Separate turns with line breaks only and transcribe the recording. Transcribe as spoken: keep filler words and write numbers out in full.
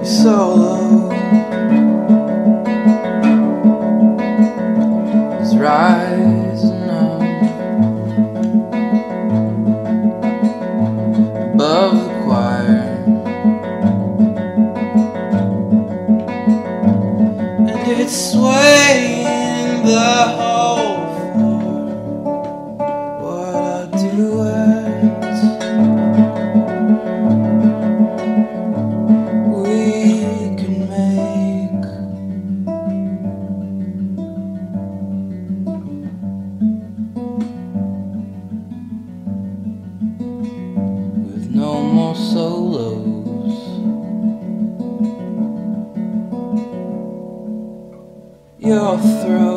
solo is rising up above the choir, and it's swaying the whole floor. What I do it, we can make. With no more solos, your throat